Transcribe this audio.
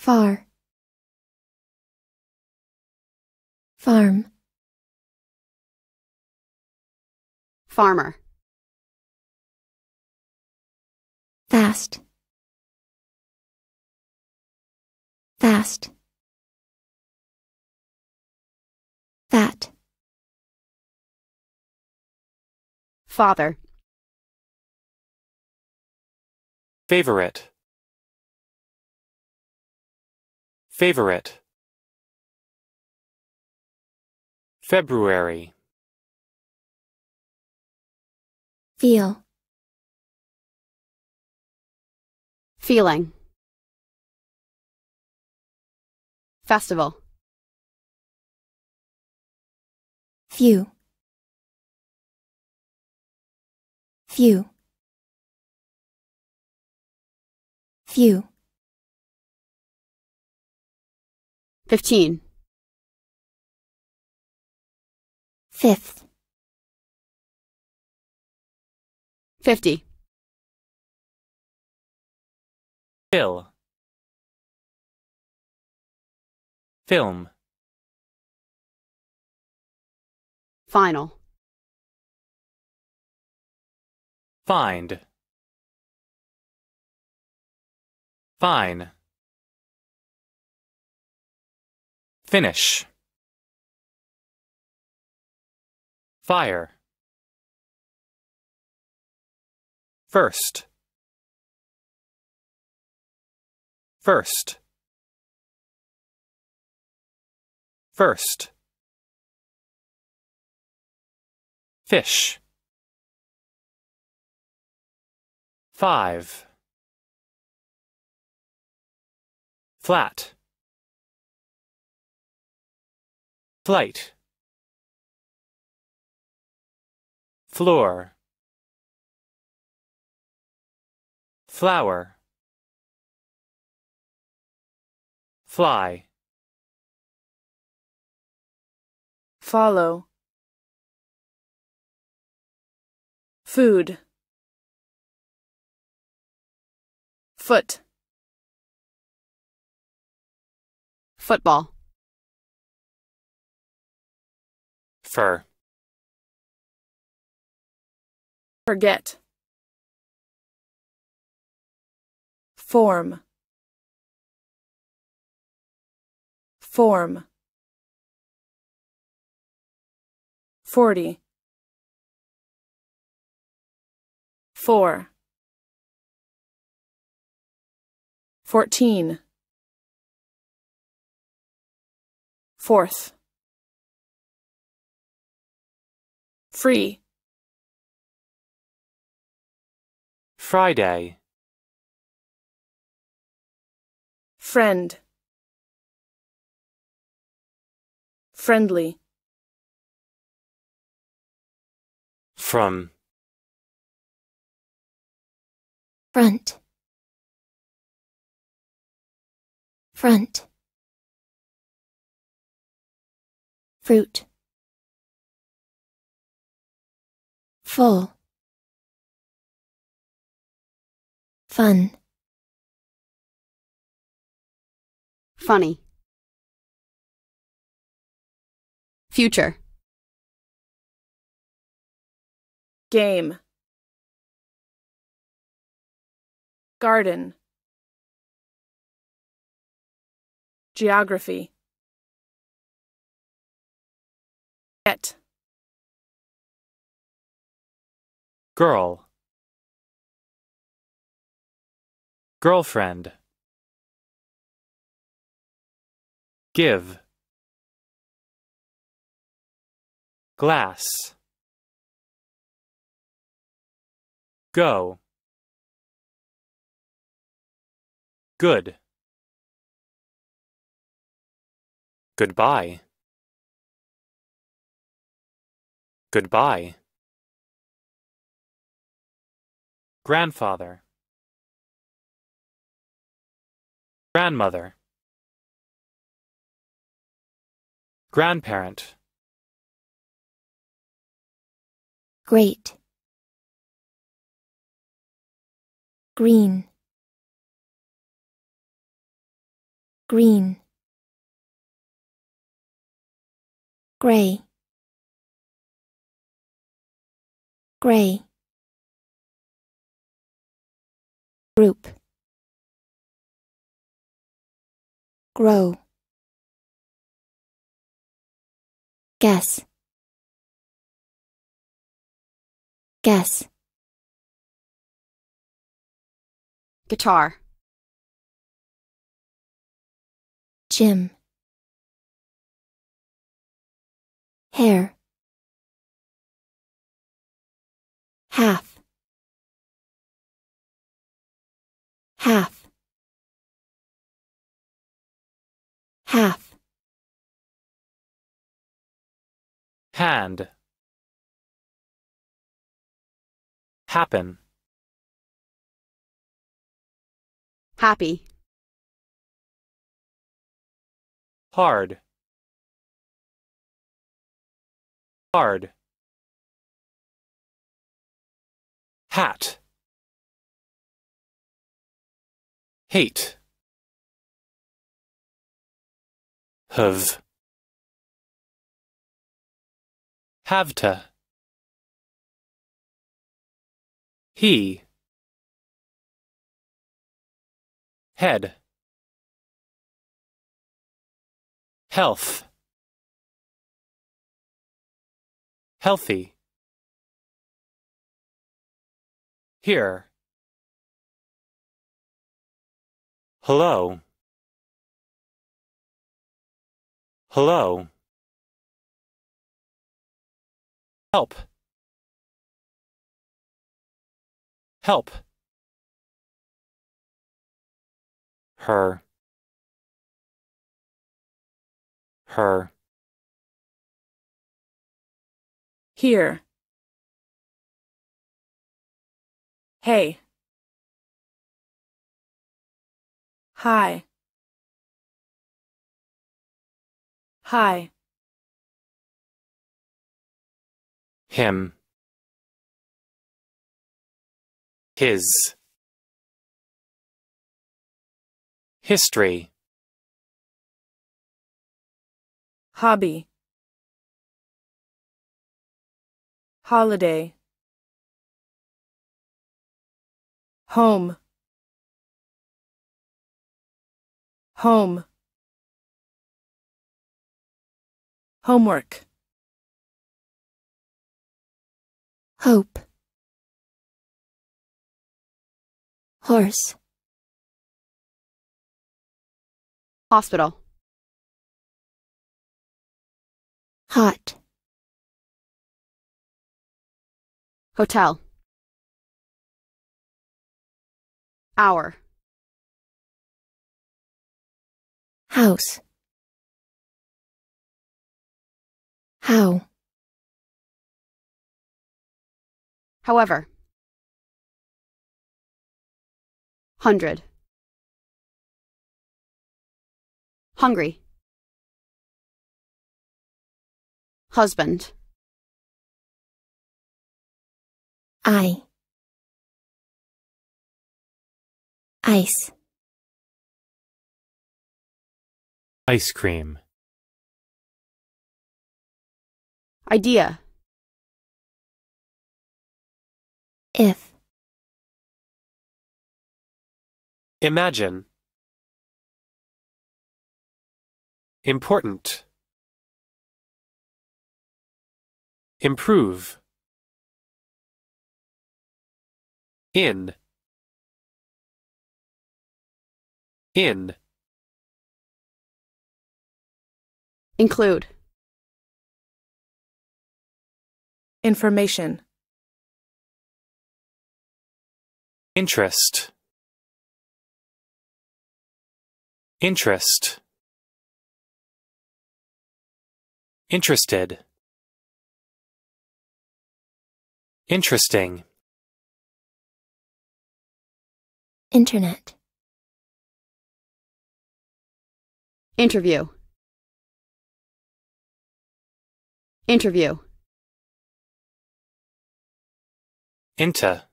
far, farm, farmer, fast, fast, fat, father, favorite, favorite, February, feel, feeling, festival, few, few, few, 15, fifth, 50, fill, film, final, find, fine, finish, fire, first, first, first, fish, 5, flat, flight, floor, flower, fly, follow, food, foot, football, fur, forget, form, form, 40, 4, 14, fourth, free, Friday, friend, friendly, from, front, front, fruit, full, fun, funny, future, game, garden, geography, get, girl, girlfriend, give, glass, go, good, goodbye, goodbye, grandfather, grandmother, grandparent, great, green, green, gray, gray, group, grow, guess, guess, Guitar. gym, hair, half, half, half, Hand. Happen. Happy. Hard. Hard. Hat. Hate. Have. Have to. He. Head. Health. Healthy. Here. Hello. Hello. Help. Help. Her. Her. Here. Hey. Hi. Hi. Him. His. History. Hobby. Holiday. Home. Home. Homework. hope, horse, Hospital. hot, Hotel. Hour. house, how, However. 100. Hungry. Husband. I, ice, Ice cream. Idea. if, Imagine. Important. Improve. In. In. Include. Information. Interest. Interest. Interested. Interesting. internet, Interview. Interview. Into.